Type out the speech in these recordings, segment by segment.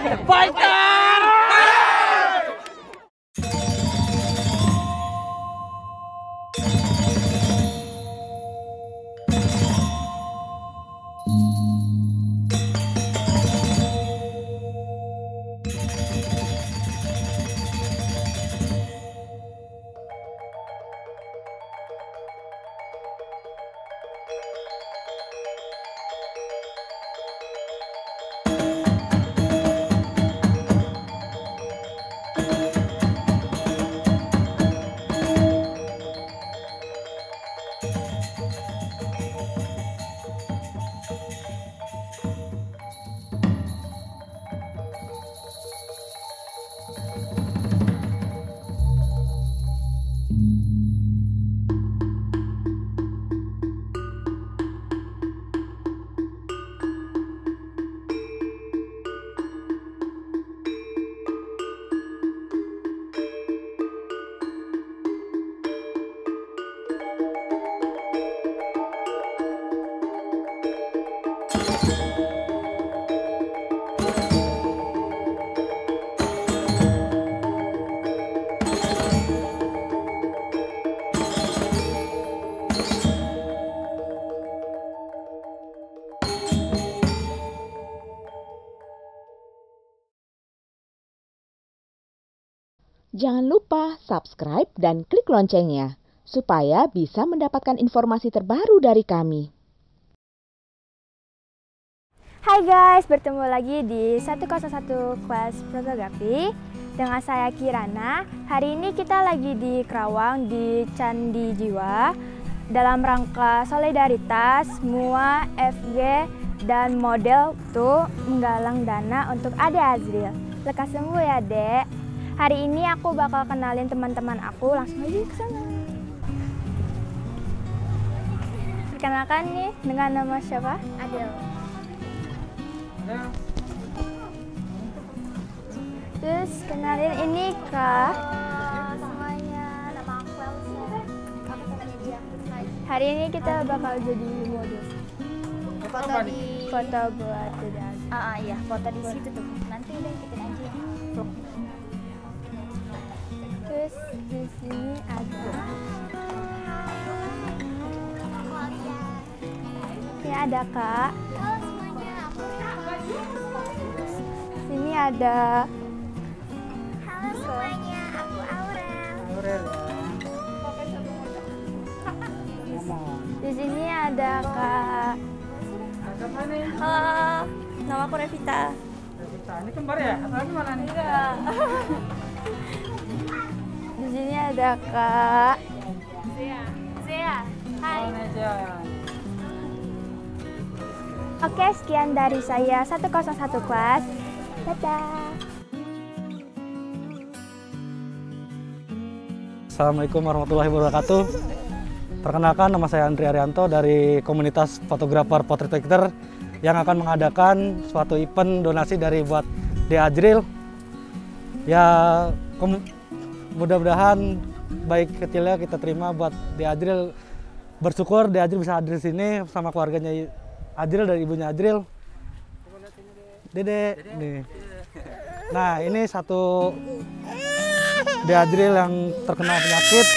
Fighter! Jangan lupa subscribe dan klik loncengnya, supaya bisa mendapatkan informasi terbaru dari kami. Hai guys, bertemu lagi di 101 kelas fotografi dengan saya Kirana. Hari ini kita lagi di Kerawang di Candi Jiwa dalam rangka solidaritas MUA, FG, dan model tuh menggalang dana untuk Ade Azril. Lekas sembuh ya, Dek. Hari ini aku bakal kenalin teman-teman aku, langsung aja ke sana. Perkenalkan nih, dengan nama siapa? Adel. Terus kenalin ini Kak. Semuanya, nama aku Elsa. Aku temannya dia. Hari ini kita bakal jadi model. Foto di Foto buat Ade Azril. iya, foto di situ tuh. Nanti udah ikutin aja. Terus di sini ada. Ini ada Kak. Halo semuanya, aku Sini ada. Halo semuanya, aku Aurel. Di sini ada Kak. Halo, nama aku Revita. Ini kembar ya? Atau mana nih? Di sini ada Kak. Zea. Hai. Oke, sekian dari saya 101 kelas. Dadah. Assalamualaikum warahmatullahi wabarakatuh. Perkenalkan, nama saya Andri Arianto dari komunitas fotografer portrait painter yang akan mengadakan suatu event donasi dari buat Ade Azril. Ya, mudah-mudahan baik kecilnya kita terima buat Ade Azril. Bersyukur Ade Azril bisa hadir di sini sama keluarganya Azril dari ibunya Azril. Dede. Nih. Nah, ini satu Ade Azril yang terkena penyakit.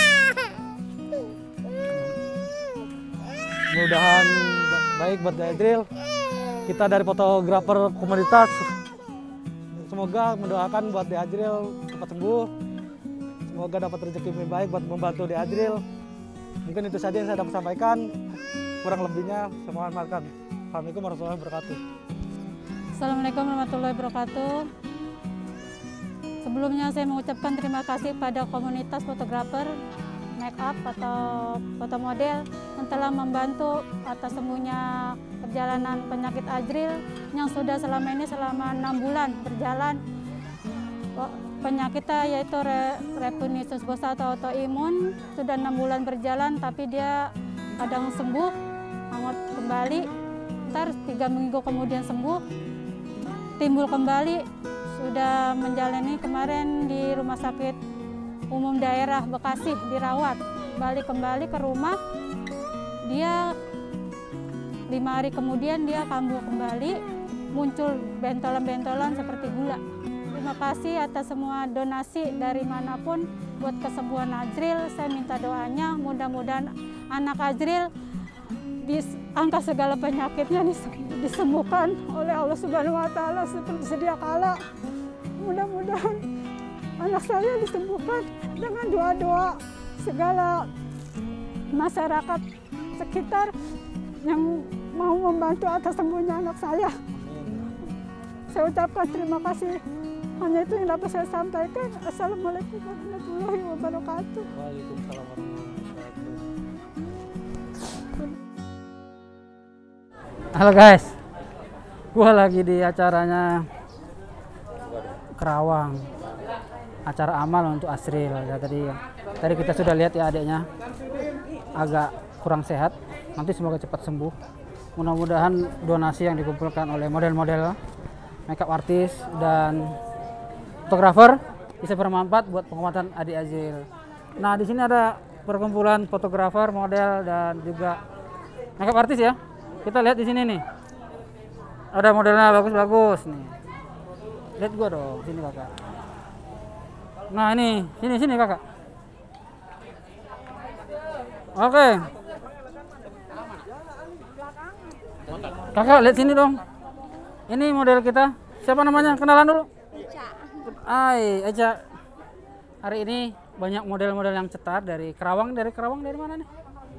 Mudah-mudahan baik buat Ade Azril. Kita dari fotografer komunitas semoga mendoakan buat Ade Azril cepat sembuh. Semoga dapat rezeki yang baik buat membantu Ade Azril. Mungkin itu saja yang saya dapat sampaikan. Kurang lebihnya saya mohon maafkan. Assalamualaikum warahmatullahi wabarakatuh. Assalamualaikum warahmatullahi wabarakatuh. Sebelumnya saya mengucapkan terima kasih pada komunitas fotografer, make up atau foto model yang telah membantu atas sembuhnya perjalanan penyakit Azril yang sudah selama 6 bulan berjalan. Penyakitnya yaitu Rhinitis bosa atau autoimun, sudah 6 bulan berjalan tapi dia kadang sembuh, hangat kembali, ntar 3 minggu kemudian sembuh, timbul kembali, sudah menjalani kemarin di Rumah Sakit Umum Daerah Bekasi dirawat, balik kembali ke rumah, dia 5 hari kemudian dia kambuh kembali, muncul bentolan-bentolan seperti gula. Terima kasih atas semua donasi dari manapun buat kesembuhan Azril. Saya minta doanya, mudah-mudahan anak Azril angka segala penyakitnya disembuhkan oleh Allah Subhanahu wa Ta'ala seperti sedia kala. Mudah-mudahan anak saya disembuhkan dengan doa-doa segala masyarakat sekitar yang mau membantu atas sembuhnya anak saya. Saya ucapkan terima kasih. Hanya itu yang dapat saya sampaikan. Assalamualaikum warahmatullahi wabarakatuh. Waalaikumsalam warahmatullahi wabarakatuh. Halo guys, gua lagi di acaranya Kerawang, acara amal untuk Azril. Ya, tadi kita sudah lihat ya adiknya agak kurang sehat. Nanti semoga cepat sembuh. Mudah-mudahan donasi yang dikumpulkan oleh model-model, makeup artis dan fotografer bisa bermanfaat buat penguatan adik Azril. Nah, di sini ada perkumpulan fotografer, model dan juga makeup artis ya. Kita lihat di sini nih. Ada modelnya bagus-bagus nih. Lihat gua dong, sini kakak. Nah ini, sini kakak. Oke. Kakak lihat sini dong. Ini model kita. Siapa namanya? Kenalan dulu. Eca. Hari ini banyak model-model yang cetar dari Kerawang. Dari mana nih?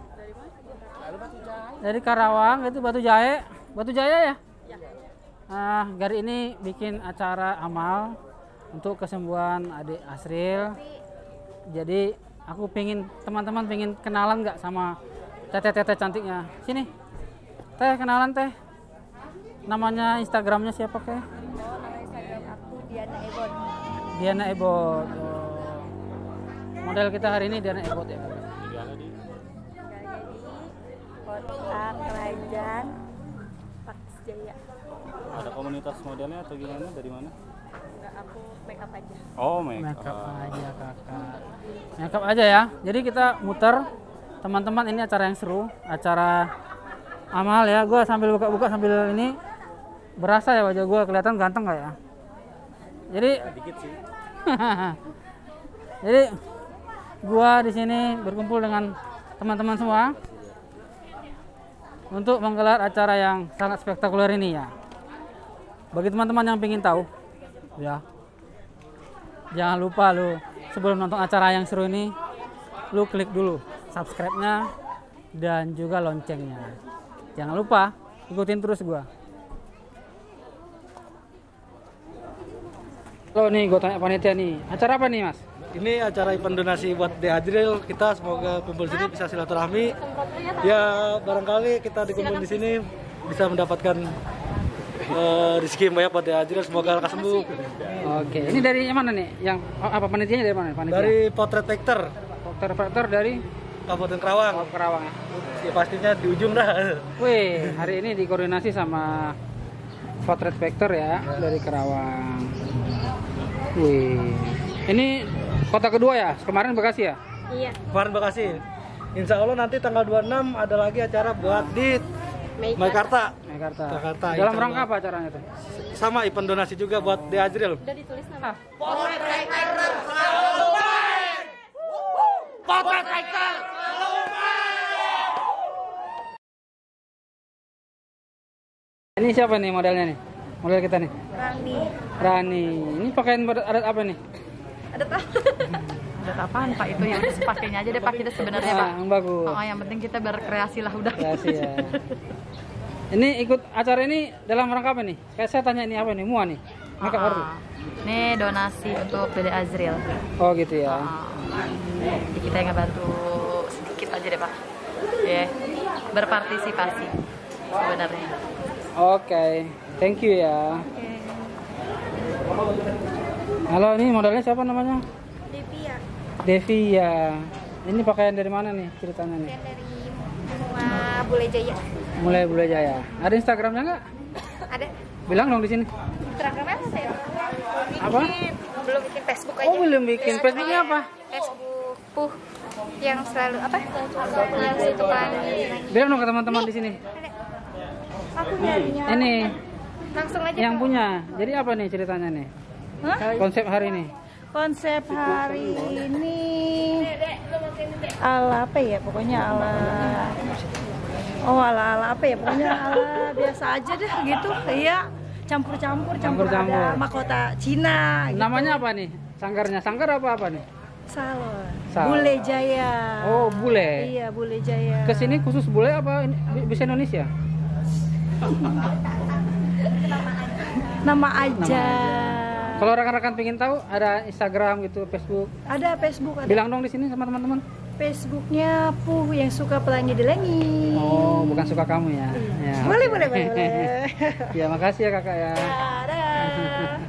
Dari Karawang, itu Batu Jaya ya? Nah, hari ini bikin acara amal untuk kesembuhan adik Azril. Jadi aku teman-teman pengen kenalan nggak sama teteh-teteh cantiknya. Sini, teh kenalan teh. Namanya Instagramnya siapa keh? Nama Instagram aku Diana Ebon. Diana Ebot. Oh. Model kita hari ini Diana Ebot ya. Kota Kerajaan Pakis Jaya. Ada komunitas modelnya atau gimana? Dari mana? Enggak, aku makeup aja. Oh, makeup. Makeup aja kakak. Makeup aja ya. Jadi kita muter teman-teman, ini acara yang seru, acara amal ya. Gue sambil buka-buka sambil ini berasa ya wajah gue kelihatan ganteng nggak ya? Jadi Dikit sih. jadi gue di sini berkumpul dengan teman-teman semua untuk menggelar acara yang sangat spektakuler ini ya. Bagi teman-teman yang ingin tahu, ya, jangan lupa lu sebelum nonton acara yang seru ini, lu klik dulu subscribe-nya dan juga loncengnya. Jangan lupa ikutin terus gua. Lo nih, gue tanya panitia nih, acara apa nih mas? Ini acara event donasi buat De Azril. Kita semoga kumpul sini bisa silaturahmi. Ya barangkali kita dikumpul di sini bisa mendapatkan rezeki yang banyak buat De Azril. Semoga lekas sembuh. Oke, ini dari mana nih? Yang apa panitianya dari mana? Panitia? Dari Potret Vector, Vector dari Kabupaten Kerawang. Kerawang ya. Ya pastinya di ujung dah. Wih, hari ini dikoordinasi sama Potret Vector ya dari Kerawang. Wih, ini kota kedua ya? Kemarin Bekasi ya? Iya. Kemarin Bekasi. Insya Allah nanti tanggal 26 ada lagi acara buat di Meikarta. Jakarta. Dalam rangka apa acaranya tuh? Sama event donasi juga buat De Azril. Udah ditulis nama. Ini siapa nih modelnya nih? Model kita nih? Rani. Ini pakaian adat apa nih? Adat apaan Pak? Itu yang pakainya aja deh Pak, kita sebenarnya Pak. Yang bagus. Oh, yang penting kita berkreasi lah udah. Kreasi ya. Ini ikut acara ini dalam rangka apa nih? Kayak saya tanya ini apa nih? Mua nih? Makeup artis. Ini donasi untuk Dede Azril. Oh gitu ya. Jadi kita yang ngebantu sedikit aja deh Pak. Ya, berpartisipasi sebenarnya. Oke, thank you ya. Halo, ini modelnya siapa namanya? Devia. Ini pakaian dari mana nih ceritanya nih? Dari Bule Jaya. Mulai Bule Jaya. Ada Instagramnya nggak? Ada. Bilang dong di sini. Instagramnya saya. Apa? Belum bikin Facebook aja. Oh belum bikin. Facebooknya apa? Facebook yang selalu apa? Yang suka nyanyi. Bilang dong ke teman-teman di sini. Aku nyarinya. Ini Langsung aja. Yang punya. Jadi apa nih ceritanya nih? Hah? Konsep hari ini? Konsep hari ini ala apa ya? Pokoknya ala apa ya? Pokoknya ala biasa aja deh gitu. Iya, campur-campur ada mahkota Cina gitu. Namanya apa nih? Sanggarnya. Sanggar apa nih? Salon. Salon. Bule Jaya. Oh, bule. Iya, Bule Jaya. Kesini khusus bule apa bisa Indonesia? Nama aja. Kalau rekan-rekan pengen tahu, ada Instagram gitu, Facebook. Ada Facebook. Ada. Bilang dong di sini sama teman-teman. Facebooknya Puh yang suka pelangi dilangi. Oh, bukan suka kamu ya? Ya. Boleh. Ya, makasih ya kakak ya. Dadah.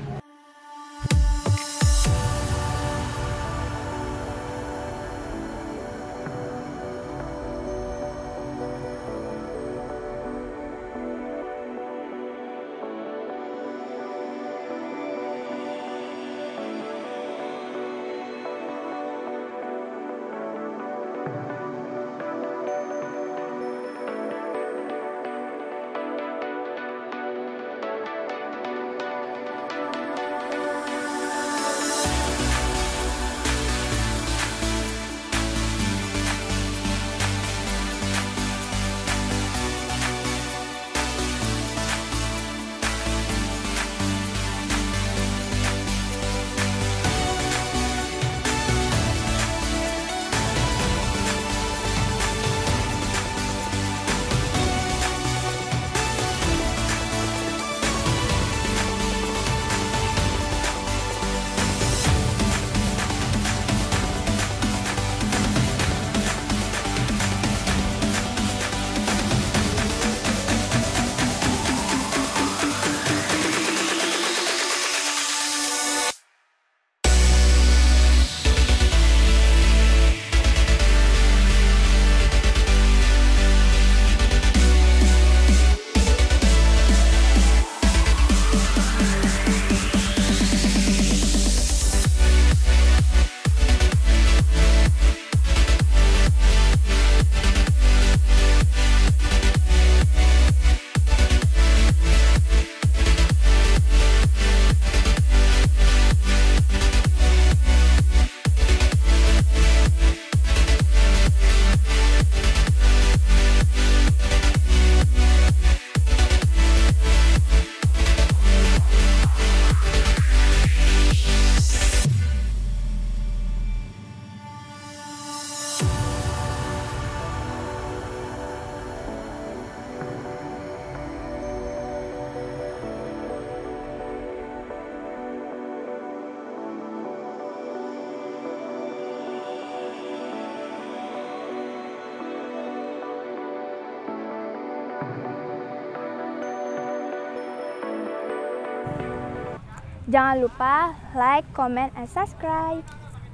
Jangan lupa like, comment, and subscribe.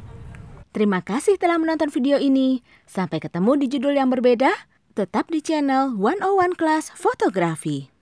Terima kasih telah menonton video ini. Sampai ketemu di judul yang berbeda. Tetap di channel 101 Class Fotografi.